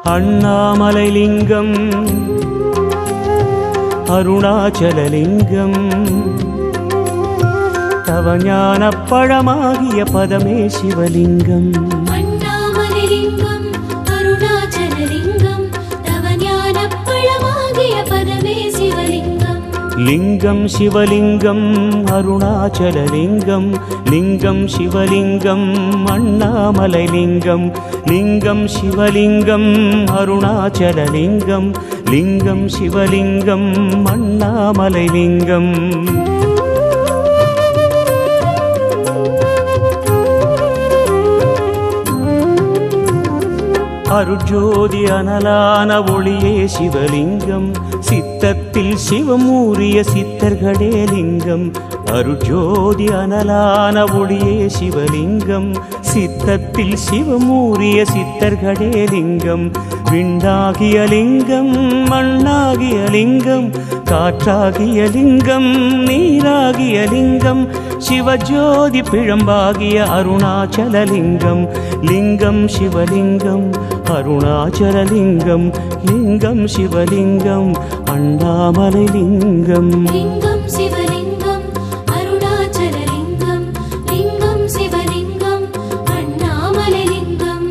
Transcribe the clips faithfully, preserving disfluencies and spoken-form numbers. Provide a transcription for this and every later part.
அண்ணாமலைலிங்கம் அருணாச்சலலிங்கம் தவஞான பழமாகிய பதமே சிவலிங்கம். அண்ணாமலைலிங்கம் அருணாச்சலலிங்கம் தவஞான பழமாகிய பதமே சிவலிங்கம். லிங்கம் சிவலிங்கம் அருணாச்சலலிங்கம் லிங்கம் சிவலிங்கம் அண்ணாமலைலிங்கம் லிங்கம் சிவலிங்கம் அருணாச்சலலிங்கம் லிங்கம் சிவலிங்கம் அண்ணாமலைலிங்கம். அருஜோதி அனலான ஒளியே சிவலிங்கம் சித்தத்தில் சிவமூரிய சித்தர்களே லிங்கம். அருஜோதி அனலான ஒளியே சிவலிங்கம் சித்தத்தில் சிவமூரிய சித்தர்களே லிங்கம். விண்டாகிய லிங்கம் மண்ணாகிய லிங்கம் காற்றாகிய லிங்கம் நீராகிய லிங்கம் சிவஜோதி பிழம்பாகிய அருணாச்சலலிங்கம். லிங்கம் சிவலிங்கம் அருணாச்சலலிங்கம் லிங்கம் சிவலிங்கம் அண்ணாமலைலிங்கம். லிங்கம் சிவலிங்கம் அருணாச்சலலிங்கம் லிங்கம் சிவலிங்கம் அண்ணாமலைலிங்கம்.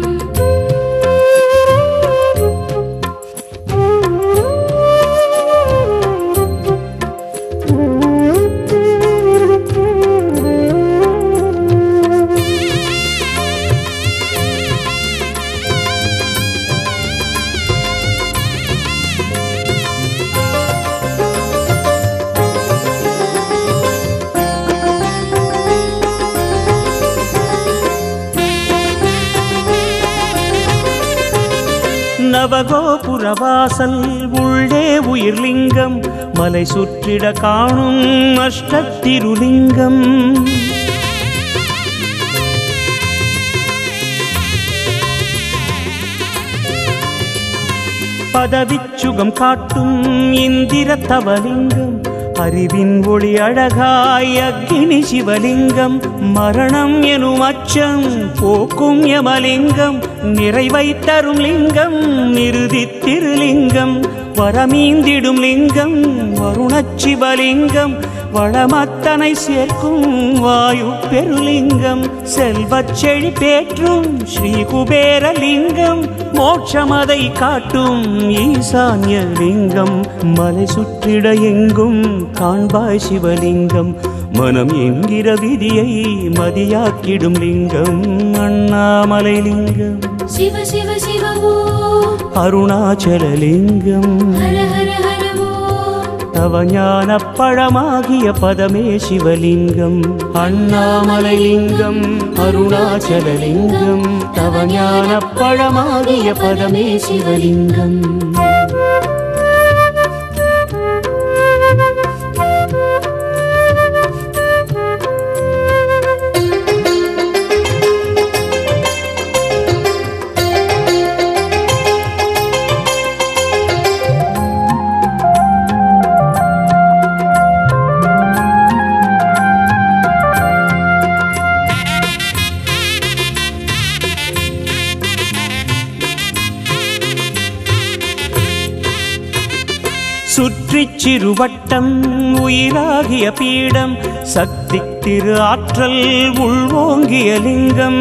நவகோபுரவாசல் உள்ளே உயிர்லிங்கம் மலை சுற்றிட காணும் அஷ்டத்திருலிங்கம். பதவிச்சுகம் காட்டும் இந்திர தவலிங்கம் அறிவின் ஒளி அழகாய் அக்கினி சிவலிங்கம். மரணம் எனும் அச்சம் போக்கும் யமலிங்கம் நிறைவை தரும் லிங்கம் நிருதி திருலிங்கம். வரமீந்திடும் லிங்கம் வருணச்சிவலிங்கம் வளமத்தனை சேர்க்கும் வாயு பெருலிங்கம். செல்வச் செழிப்பேற்றும் ஸ்ரீ குபேரலிங்கம் மோட்சமதை காட்டும் ஈசான்யலிங்கம். மலை சுற்றிட எங்கும் காண்பாய் சிவலிங்கம் மனம் என்கிற விதியை மதியாக்கிடும் லிங்கம் அண்ணாமலைலிங்கம். சிவ சிவ சிவ அருணாச்சலலிங்கம் ஹர ஹர ஹர ஓம். தவஞான பழமாகிய பதமே சிவலிங்கம். அண்ணாமலைலிங்கம் அருணாச்சலலிங்கம் தவஞான பழமாகிய பதமே சிவலிங்கம். சுற்றிச் சிறுவட்டம் உயிராகிய பீடம் சக்தி திரு ஆற்றல் உள்வோங்கிய லிங்கம்.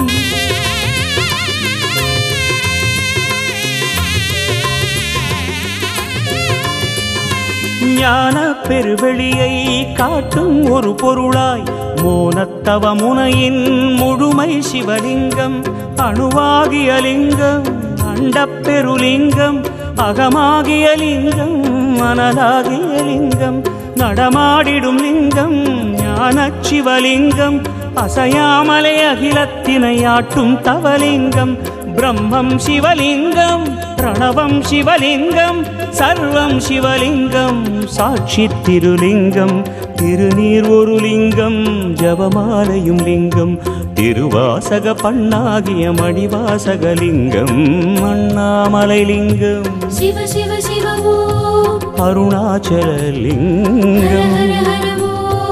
ஞான பெருவெளியை காட்டும் ஒரு பொருளாய் மோனத்தவ முனையின் முழுமை சிவலிங்கம். அணுவாகிய லிங்கம் அண்டப்பெருலிங்கம் அகமாகிய லிங்கம் மனதாகிய லிங்கம் நடமாடிடும் லிங்கம் ஞான சிவலிங்கம். அசையாமலை அகிலத்தினையாட்டும் தவலிங்கம். பிரம்மம் சிவலிங்கம் பிரணவம் சிவலிங்கம் சர்வம் சிவலிங்கம் சாட்சி திருலிங்கம். திருநீர் ஒரு லிங்கம் ஜபமாலையும் லிங்கம் திருவாசக பண்ணாகிய மணிவாசகலிங்கம் அண்ணாமலைலிங்கம். சிவ சிவ சிவ அருணாச்சலலிங்கம்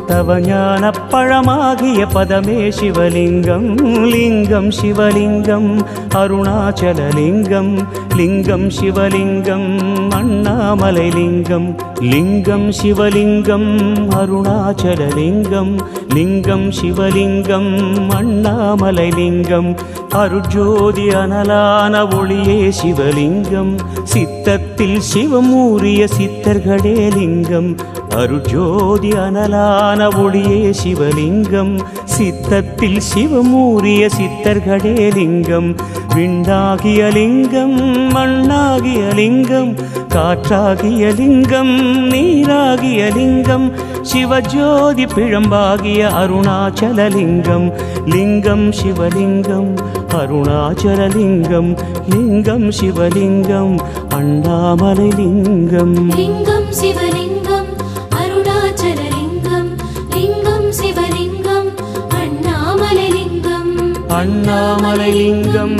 தவஞான பழமாகிய பதமே சிவலிங்கம் லிங்கம் சிவலிங்கம் அருணாச்சலலிங்கம் லிங்கம் சிவலிங்கம் அண்ணாமலை லிங்கம் லிங்கம் சிவலிங்கம் அருணாச்சலலிங்கம் லிங்கம் சிவலிங்கம் அண்ணாமலை லிங்கம் அருஜோதி அனலான ஒளியே சிவலிங்கம் சித்தத்தில் சிவமூரிய சித்தர்களே லிங்கம் அருஜோதி அனலான ஒளியே சிவலிங்கம் சித்தத்தில் சிவமூரிய சித்தர்களே லிங்கம் விண்டாகிய லிங்கம் மண்ணாகிய லிங்கம் காற்றாகிய லிங்கம் நீராகிய லிங்கம் சிவஜோதி பிழம்பாகிய அருணாச்சலலிங்கம் லிங்கம் சிவலிங்கம் அருணாச்சலலிங்கம் லிங்கம் சிவலிங்கம் அண்ணாமலை லிங்கம் லிங்கம் சிவலிங்கம் அருணாச்சலலிங்கம் லிங்கம் சிவலிங்கம் அண்ணாமலை லிங்கம் அண்ணாமலை லிங்கம்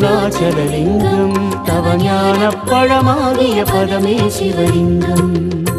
அருணாச்சலலிங்கம் தவஞான பழமாகிய பதமே சிவலிங்கம்